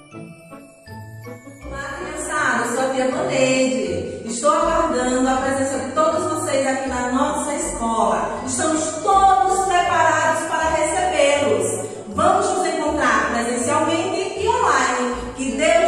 Olá, criançada, eu sou a tia Vaneide. Estou aguardando a presença de todos vocês aqui na nossa escola. Estamos todos preparados para recebê-los. Vamos nos encontrar presencialmente e online. Que Deus